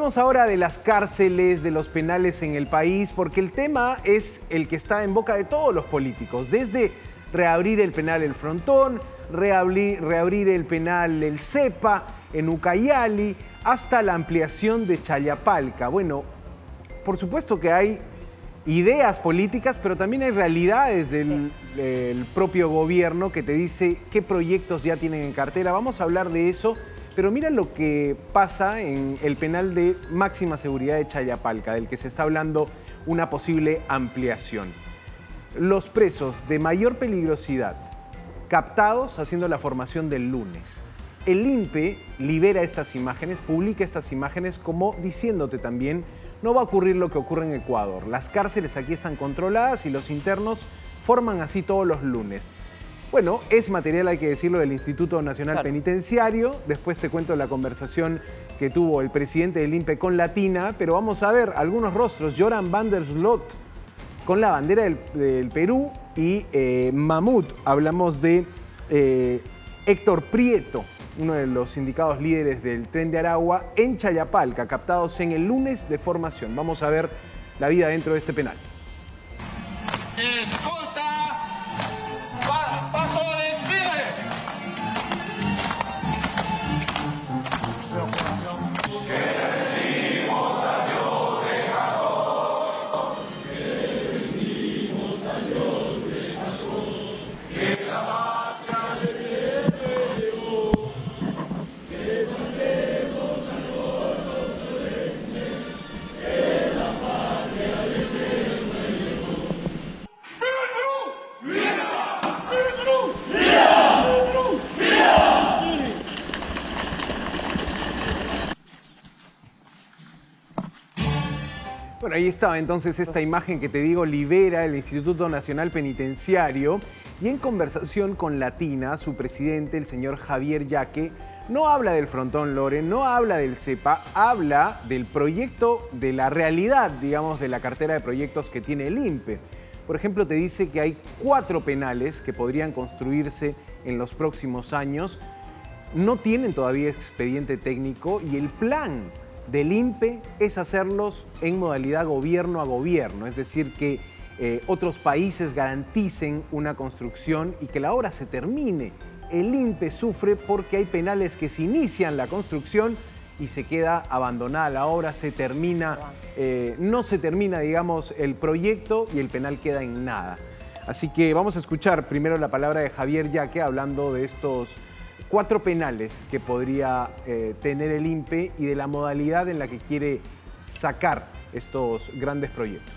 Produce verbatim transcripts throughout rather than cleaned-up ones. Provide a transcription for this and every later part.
Hablamos ahora de las cárceles, de los penales en el país, porque el tema es el que está en boca de todos los políticos, desde reabrir el penal El Frontón, reabrir, reabrir el penal El Cepa en Ucayali, hasta la ampliación de Chayapalca. Bueno, por supuesto que hay ideas políticas, pero también hay realidades del, del propio gobierno que te dice qué proyectos ya tienen en cartera. Vamos a hablar de eso. Pero mira lo que pasa en el penal de máxima seguridad de Chayapalca, del que se está hablando una posible ampliación. Los presos de mayor peligrosidad, captados haciendo la formación del lunes. El I N P E libera estas imágenes, publica estas imágenes como diciéndote también, no va a ocurrir lo que ocurre en Ecuador. Las cárceles aquí están controladas y los internos forman así todos los lunes. Bueno, es material, hay que decirlo, del Instituto Nacional claro. Penitenciario. Después te cuento la conversación que tuvo el presidente del I N P E con Latina, pero vamos a ver algunos rostros. Joran van der Sloot con la bandera del, del Perú y eh, Mamut. Hablamos de eh, Héctor Prieto, uno de los sindicados líderes del Tren de Aragua, en Chayapalca, captados en el lunes de formación. Vamos a ver la vida dentro de este penal. Bueno, ahí estaba entonces esta imagen que te digo, libera el Instituto Nacional Penitenciario, y en conversación con Latina, su presidente, el señor Javier Yaque, no habla del Frontón, Lore, no habla del Cepa, habla del proyecto, de la realidad, digamos, de la cartera de proyectos que tiene el I N P E. Por ejemplo, te dice que hay cuatro penales que podrían construirse en los próximos años, no tienen todavía expediente técnico y el plan del I N P E es hacerlos en modalidad gobierno a gobierno, es decir, que eh, otros países garanticen una construcción y que la obra se termine. El I N P E sufre porque hay penales que se inician la construcción y se queda abandonada la obra, se termina, eh, no se termina, digamos, el proyecto y el penal queda en nada. Así que vamos a escuchar primero la palabra de Javier Yaque hablando de estos cuatro penales que podría eh, tener el I N P E y de la modalidad en la que quiere sacar estos grandes proyectos.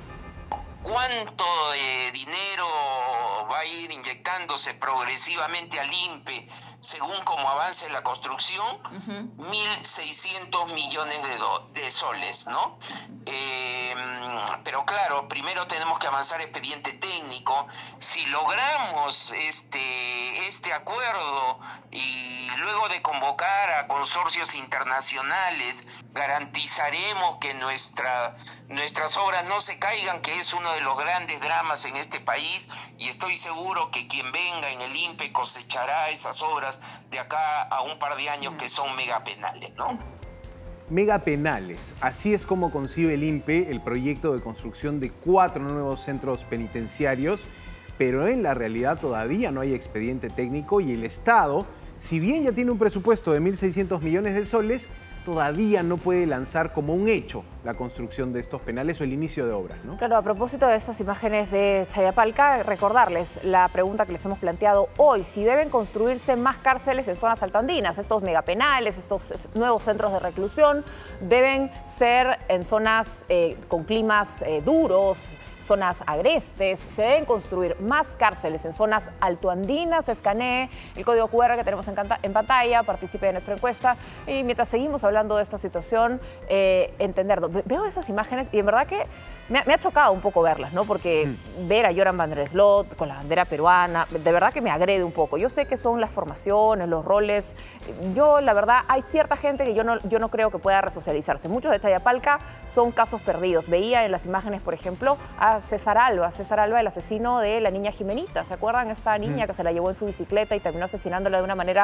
¿Cuánto de dinero va a ir inyectándose progresivamente al I N P E según como avance la construcción? Uh-huh. mil seiscientos millones de, do, de soles, ¿no? Eh, pero claro, primero tenemos que avanzar expediente técnico. Si logramos este, este acuerdo y luego de convocar a consorcios internacionales, garantizaremos que nuestra, nuestras obras no se caigan, que es uno de los grandes dramas en este país, y estoy seguro que quien venga en el I N P E cosechará esas obras de acá a un par de años que son megapenales, ¿no? Megapenales, así es como concibe el I N P E el proyecto de construcción de cuatro nuevos centros penitenciarios, pero en la realidad todavía no hay expediente técnico y el Estado, si bien ya tiene un presupuesto de mil seiscientos millones de soles, todavía no puede lanzar como un hecho la construcción de estos penales o el inicio de obras, ¿no? Claro, a propósito de estas imágenes de Chayapalca, recordarles la pregunta que les hemos planteado hoy, si deben construirse más cárceles en zonas altoandinas, estos megapenales, estos nuevos centros de reclusión, deben ser en zonas eh, con climas eh, duros, zonas agrestes, se deben construir más cárceles en zonas altoandinas. Escanee el código cu erre que tenemos en, en pantalla, participe de nuestra encuesta y mientras seguimos hablando de esta situación, eh, entenderlo. Veo esas imágenes y en verdad que me ha, me ha chocado un poco verlas, ¿no? Porque mm. ver a Joran van der Sloot con la bandera peruana, de verdad que me agrede un poco. Yo sé que son las formaciones, los roles. Yo, la verdad, hay cierta gente que yo no, yo no creo que pueda resocializarse. Muchos de Chayapalca son casos perdidos. Veía en las imágenes, por ejemplo, a César Alba, César Alba, el asesino de la niña Jimenita. ¿Se acuerdan? Esta niña mm. que se la llevó en su bicicleta y terminó asesinándola de una manera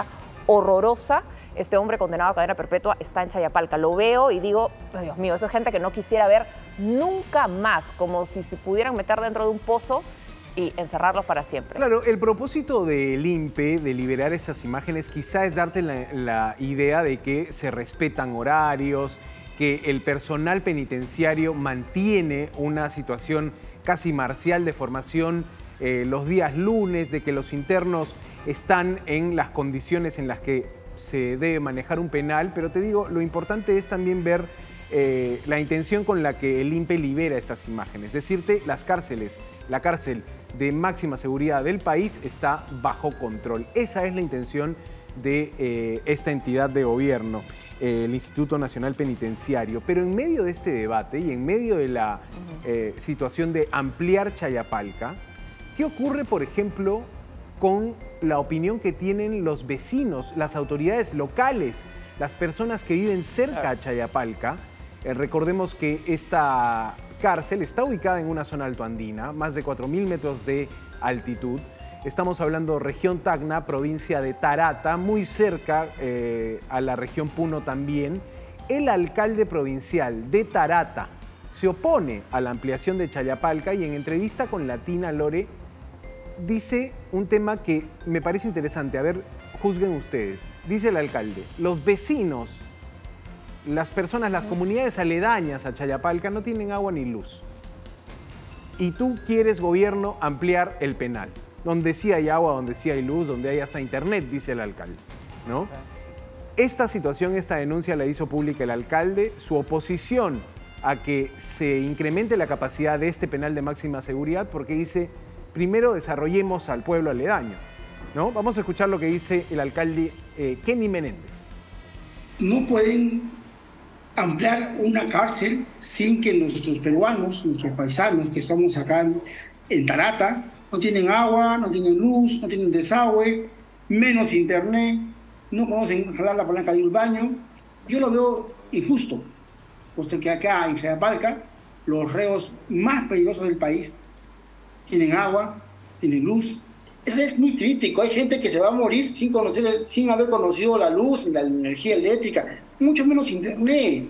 horrorosa. Este hombre condenado a cadena perpetua está en Chayapalca. Lo veo y digo, oh, Dios mío, esa es gente que no quisiera ver nunca más, como si se pudieran meter dentro de un pozo y encerrarlos para siempre. Claro, el propósito del I N P E de liberar estas imágenes quizá es darte la, la idea de que se respetan horarios, que el personal penitenciario mantiene una situación casi marcial de formación eh, los días lunes, de que los internos están en las condiciones en las que se debe manejar un penal, pero te digo, lo importante es también ver eh, la intención con la que el I N P E libera estas imágenes. Decirte, las cárceles, la cárcel de máxima seguridad del país está bajo control. Esa es la intención de eh, esta entidad de gobierno, eh, el Instituto Nacional Penitenciario. Pero en medio de este debate y en medio de la eh, situación de ampliar Chayapalca, ¿qué ocurre, por ejemplo, con la opinión que tienen los vecinos, las autoridades locales, las personas que viven cerca a Chayapalca? Eh, recordemos que esta cárcel está ubicada en una zona altoandina, más de cuatro mil metros de altitud. Estamos hablando región Tacna, provincia de Tarata, muy cerca eh, a la región Puno también. El alcalde provincial de Tarata se opone a la ampliación de Chayapalca y en entrevista con Latina Lore dice un tema que me parece interesante. A ver, juzguen ustedes. Dice el alcalde, los vecinos, las personas, las comunidades aledañas a Chayapalca no tienen agua ni luz. Y tú quieres, gobierno, ampliar el penal, donde sí hay agua, donde sí hay luz, donde hay hasta internet, dice el alcalde, ¿no? Esta situación, esta denuncia la hizo pública el alcalde. Su oposición a que se incremente la capacidad de este penal de máxima seguridad, porque dice, primero desarrollemos al pueblo aledaño, ¿no? Vamos a escuchar lo que dice el alcalde eh, Kenny Menéndez. No pueden ampliar una cárcel sin que nuestros peruanos, nuestros paisanos que estamos acá en, en Tarata, no tienen agua, no tienen luz, no tienen desagüe, menos internet, no conocen jalar la palanca de un baño. Yo lo veo injusto, puesto que acá en Chayapalca los reos más peligrosos del país tienen agua, tienen luz. Eso es muy crítico. Hay gente que se va a morir sin conocer, sin haber conocido la luz, la energía eléctrica, mucho menos internet.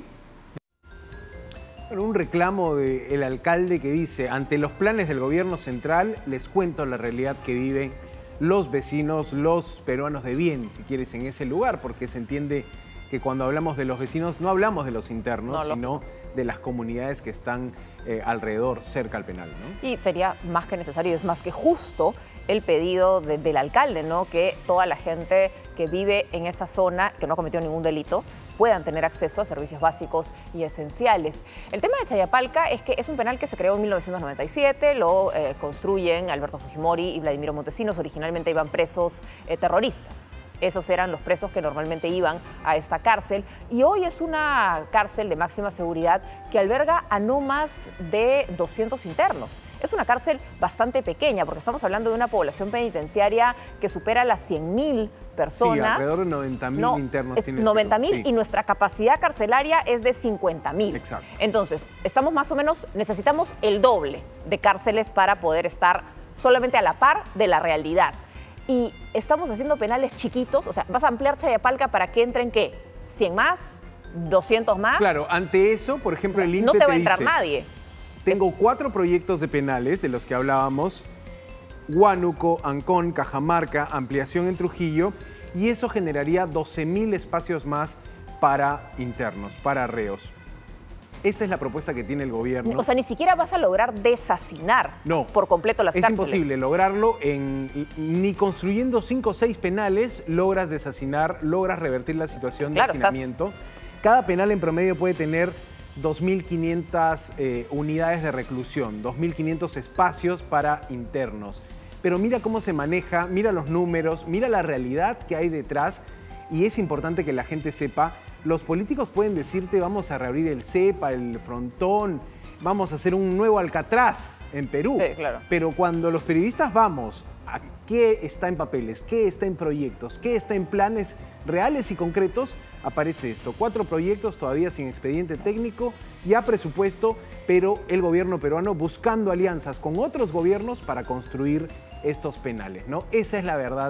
Un reclamo del alcalde que dice, ante los planes del gobierno central, les cuento la realidad que viven los vecinos, los peruanos de bien, si quieres, en ese lugar, porque se entiende que cuando hablamos de los vecinos no hablamos de los internos, no, lo... sino de las comunidades que están eh, alrededor, cerca al penal, ¿no? Y sería más que necesario, es más que justo el pedido de, del alcalde, ¿no? Que toda la gente que vive en esa zona, que no cometió ningún delito, puedan tener acceso a servicios básicos y esenciales. El tema de Chayapalca es que es un penal que se creó en mil novecientos noventa y siete, lo eh, construyen Alberto Fujimori y Vladimiro Montesinos. Originalmente iban presos eh, terroristas. Esos eran los presos que normalmente iban a esta cárcel. Y hoy es una cárcel de máxima seguridad que alberga a no más de doscientos internos. Es una cárcel bastante pequeña, porque estamos hablando de una población penitenciaria que supera las cien mil personas. Sí, alrededor de noventa mil no, internos tiene. noventa mil, sí. Y nuestra capacidad carcelaria es de cincuenta mil. Exacto. Entonces, estamos más o menos, necesitamos el doble de cárceles para poder estar solamente a la par de la realidad. Y estamos haciendo penales chiquitos, o sea, vas a ampliar Chayapalca para que entren, ¿qué? ¿cien más? ¿doscientos más? Claro, ante eso, por ejemplo, el I N P E no te va a te entrar dice, nadie. Tengo cuatro proyectos de penales de los que hablábamos, Huánuco, Ancón, Cajamarca, ampliación en Trujillo, y eso generaría doce mil espacios más para internos, para reos. Esta es la propuesta que tiene el gobierno. O sea, ni siquiera vas a lograr deshacinar no, por completo las es cárceles. Es imposible lograrlo. En, ni construyendo cinco o seis penales logras deshacinar, logras revertir la situación claro, de hacinamiento. Estás... Cada penal en promedio puede tener dos mil quinientas eh, unidades de reclusión, dos mil quinientos espacios para internos. Pero mira cómo se maneja, mira los números, mira la realidad que hay detrás, y es importante que la gente sepa. Los políticos pueden decirte, vamos a reabrir el CEPA, el Frontón, vamos a hacer un nuevo Alcatraz en Perú. Sí, claro. Pero cuando los periodistas vamos a qué está en papeles, qué está en proyectos, qué está en planes reales y concretos, aparece esto. Cuatro proyectos todavía sin expediente técnico, ya presupuesto, pero el gobierno peruano buscando alianzas con otros gobiernos para construir estos penales, ¿no? Esa es la verdad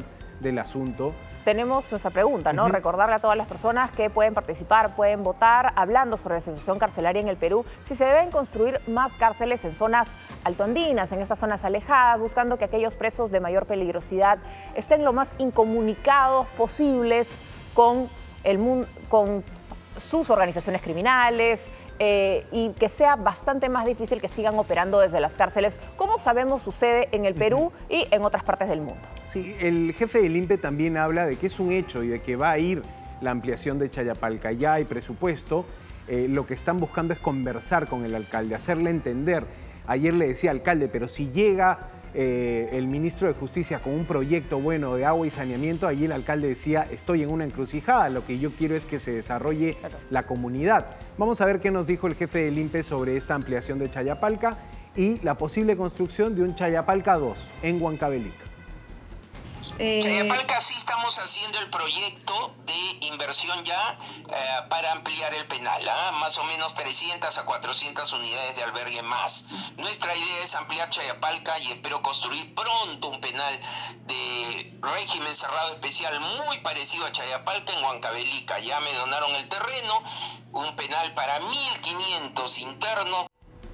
del asunto. Tenemos nuestra pregunta, ¿no? Uh-huh. Recordarle a todas las personas que pueden participar, pueden votar, hablando sobre la situación carcelaria en el Perú, si se deben construir más cárceles en zonas altoandinas, en estas zonas alejadas, buscando que aquellos presos de mayor peligrosidad estén lo más incomunicados posibles con el mundo, con sus organizaciones criminales, eh, y que sea bastante más difícil que sigan operando desde las cárceles, como sabemos sucede en el Perú y en otras partes del mundo. Sí, el jefe del I N P E también habla de que es un hecho y de que va a ir la ampliación de Chayapalca. Ya hay presupuesto, eh, lo que están buscando es conversar con el alcalde, hacerle entender. Ayer le decía alcalde, pero si llega eh, el ministro de Justicia con un proyecto bueno de agua y saneamiento, allí el alcalde decía, estoy en una encrucijada, lo que yo quiero es que se desarrolle claro. la comunidad. Vamos a ver qué nos dijo el jefe del I N P E sobre esta ampliación de Chayapalca y la posible construcción de un Chayapalca dos en Huancavelica. Eh... Chayapalca sí estamos haciendo el proyecto de inversión ya eh, para ampliar el penal, ¿eh? Más o menos trescientas a cuatrocientas unidades de albergue más. Nuestra idea es ampliar Chayapalca y espero construir pronto un penal de régimen cerrado especial muy parecido a Chayapalca en Huancavelica. Ya me donaron el terreno, un penal para mil quinientos internos.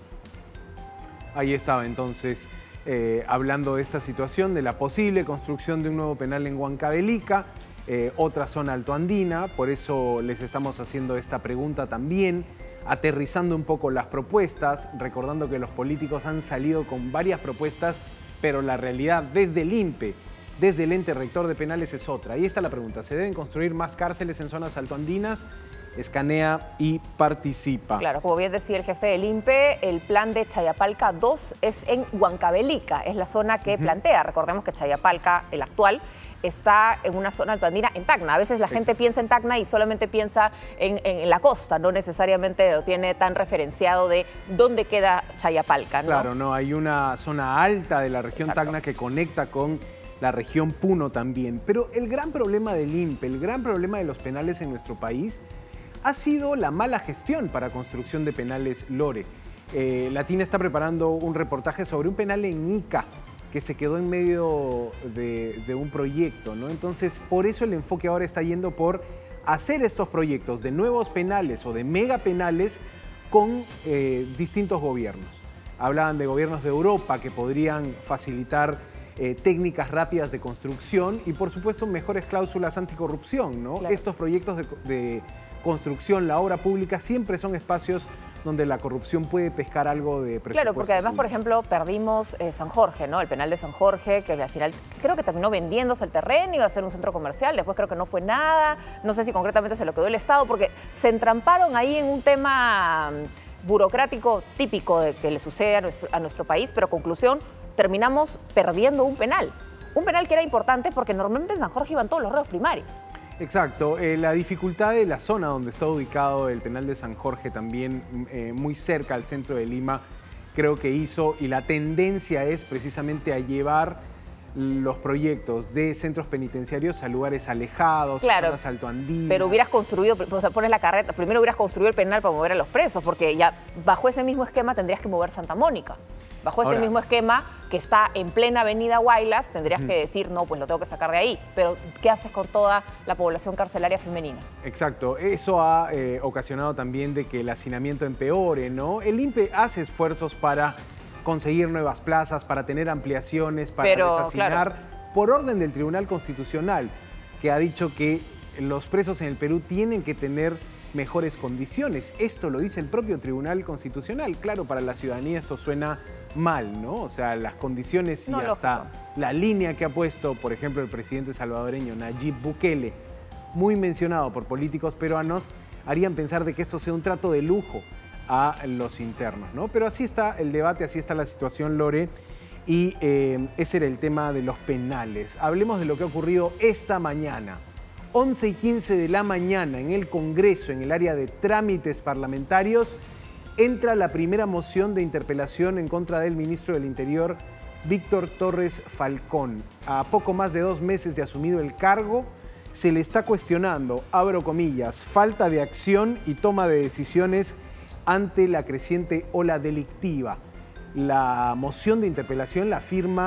Ahí estaba entonces Eh, hablando de esta situación, de la posible construcción de un nuevo penal en Huancavelica, eh, otra zona altoandina. Por eso les estamos haciendo esta pregunta también, aterrizando un poco las propuestas, recordando que los políticos han salido con varias propuestas, pero la realidad desde el I N P E, desde el ente rector de penales es otra. Ahí está la pregunta, ¿se deben construir más cárceles en zonas altoandinas? Escanea y participa. Claro, como bien decía el jefe del I N P E, el plan de Chayapalca dos es en Huancavelica, es la zona que uh-huh. plantea. Recordemos que Chayapalca, el actual, está en una zona altoandina en Tacna. A veces la Exacto. gente piensa en Tacna y solamente piensa en, en, en la costa, no necesariamente lo tiene tan referenciado de dónde queda Chayapalca, ¿no? Claro, no, hay una zona alta de la región Exacto. Tacna que conecta con la región Puno también. Pero el gran problema del I N P E, el gran problema de los penales en nuestro país ha sido la mala gestión para construcción de penales, Lore. Eh, Latina está preparando un reportaje sobre un penal en Ica que se quedó en medio de, de un proyecto, ¿no? Entonces, por eso el enfoque ahora está yendo por hacer estos proyectos de nuevos penales o de megapenales con eh, distintos gobiernos. Hablaban de gobiernos de Europa que podrían facilitar eh, técnicas rápidas de construcción y, por supuesto, mejores cláusulas anticorrupción, ¿no? Claro. Estos proyectos de, de construcción, la obra pública, siempre son espacios donde la corrupción puede pescar algo de presupuesto. Claro, porque además, público. por ejemplo, perdimos eh, San Jorge, ¿no? El penal de San Jorge, que al final creo que terminó vendiéndose el terreno, iba a ser un centro comercial, después creo que no fue nada, no sé si concretamente se lo quedó el Estado, porque se entramparon ahí en un tema burocrático típico de que le sucede a nuestro, a nuestro país, pero conclusión, terminamos perdiendo un penal. Un penal que era importante porque normalmente en San Jorge iban todos los reos primarios. Exacto, eh, la dificultad de la zona donde está ubicado el penal de San Jorge, también eh, muy cerca al centro de Lima, creo que hizo, y la tendencia es precisamente a llevar los proyectos de centros penitenciarios a lugares alejados, claro, a zonas altoandinas. Pero hubieras construido, o sea, pones la carreta, primero hubieras construido el penal para mover a los presos, porque ya bajo ese mismo esquema tendrías que mover Santa Mónica. Bajo Ahora, este mismo esquema, que está en plena avenida Guaylas, tendrías uh-huh. que decir, no, pues lo tengo que sacar de ahí. Pero, ¿qué haces con toda la población carcelaria femenina? Exacto. Eso ha eh, ocasionado también de que el hacinamiento empeore, ¿no? El I N P E hace esfuerzos para conseguir nuevas plazas, para tener ampliaciones, para Pero, deshacinar, claro. por orden del Tribunal Constitucional, que ha dicho que los presos en el Perú tienen que tener mejores condiciones. Esto lo dice el propio Tribunal Constitucional. Claro, para la ciudadanía esto suena mal, ¿no? O sea, las condiciones y no, hasta lógico. La línea que ha puesto, por ejemplo, el presidente salvadoreño Nayib Bukele, muy mencionado por políticos peruanos, harían pensar de que esto sea un trato de lujo a los internos, ¿no? Pero así está el debate, así está la situación, Lore, y eh, ese era el tema de los penales. Hablemos de lo que ha ocurrido esta mañana. once y quince de la mañana en el Congreso, en el área de trámites parlamentarios, entra la primera moción de interpelación en contra del ministro del Interior, Víctor Torres Falcón. A poco más de dos meses de asumido el cargo, se le está cuestionando, abro comillas, falta de acción y toma de decisiones ante la creciente ola delictiva. La moción de interpelación la firma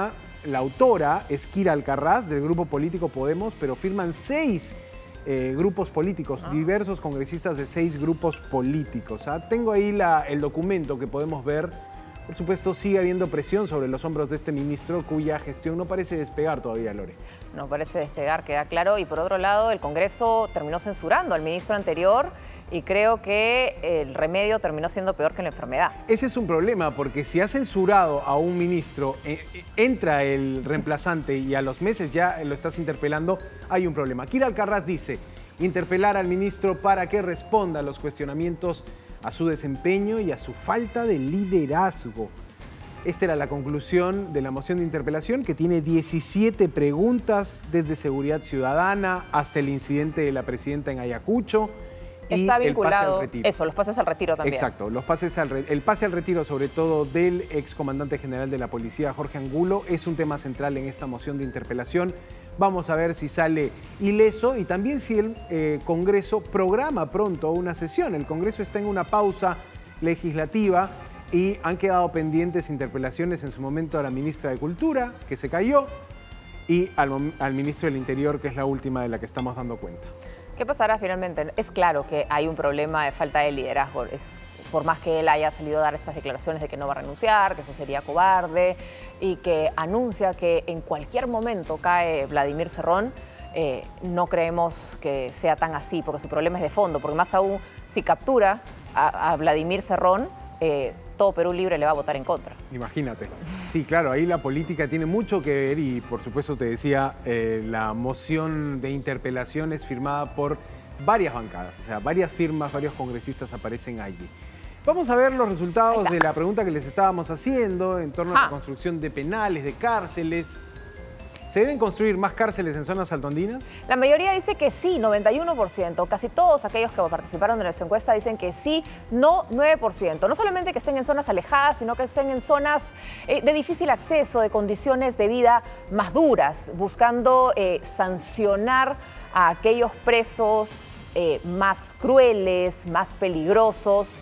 la autora es Kira Alcaraz, del grupo político Podemos, pero firman seis eh, grupos políticos, ah. diversos congresistas de seis grupos políticos. ¿ah? Tengo ahí la, el documento que podemos ver. Por supuesto, sigue habiendo presión sobre los hombros de este ministro cuya gestión no parece despegar todavía, Lore. No parece despegar, queda claro. Y por otro lado, el Congreso terminó censurando al ministro anterior y creo que el remedio terminó siendo peor que la enfermedad. Ese es un problema, porque si ha censurado a un ministro, eh, entra el reemplazante y a los meses ya lo estás interpelando, hay un problema. Kira Alcaraz dice, interpelar al ministro para que responda a los cuestionamientos a su desempeño y a su falta de liderazgo. Esta era la conclusión de la moción de interpelación, que tiene diecisiete preguntas, desde seguridad ciudadana hasta el incidente de la presidenta en Ayacucho. Está y vinculado, el pase al retiro. Eso, los pases al retiro también. Exacto, los pases al re, el pase al retiro, sobre todo del excomandante general de la policía, Jorge Angulo, es un tema central en esta moción de interpelación. Vamos a ver si sale ileso y también si el eh, Congreso programa pronto una sesión. El Congreso está en una pausa legislativa y han quedado pendientes interpelaciones en su momento a la ministra de Cultura, que se cayó, y al, al ministro del Interior, que es la última de la que estamos dando cuenta. ¿Qué pasará finalmente? Es claro que hay un problema de falta de liderazgo. Es, por más que él haya salido a dar estas declaraciones de que no va a renunciar, que eso sería cobarde, y que anuncia que en cualquier momento cae Vladimir Cerrón, eh, no creemos que sea tan así, porque su problema es de fondo. Porque más aún, si captura a, a Vladimir Cerrón, eh, todo Perú Libre le va a votar en contra. Imagínate. Sí, claro, ahí la política tiene mucho que ver y, por supuesto, te decía, eh, la moción de interpelación es firmada por varias bancadas, o sea, varias firmas, varios congresistas aparecen allí. Vamos a ver los resultados de la pregunta que les estábamos haciendo en torno ah. a la construcción de penales, de cárceles. ¿Se deben construir más cárceles en zonas altoandinas? La mayoría dice que sí, noventa y uno por ciento. Casi todos aquellos que participaron en esta encuesta dicen que sí, no, nueve por ciento. No solamente que estén en zonas alejadas, sino que estén en zonas eh, de difícil acceso, de condiciones de vida más duras, buscando eh, sancionar a aquellos presos eh, más crueles, más peligrosos,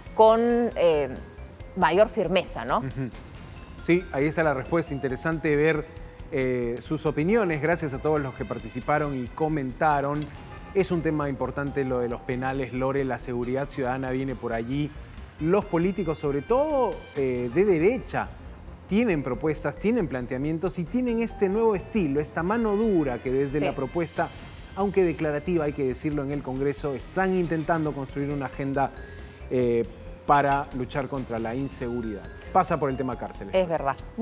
con eh, mayor firmeza, ¿no? Uh-huh. Sí, ahí está la respuesta. Interesante ver Eh, sus opiniones, gracias a todos los que participaron y comentaron. Es un tema importante lo de los penales, Lore, la seguridad ciudadana viene por allí. Los políticos, sobre todo eh, de derecha, tienen propuestas, tienen planteamientos y tienen este nuevo estilo, esta mano dura que desde sí. la propuesta, aunque declarativa, hay que decirlo, en el Congreso, están intentando construir una agenda eh, para luchar contra la inseguridad. Pasa por el tema cárceles. Es verdad.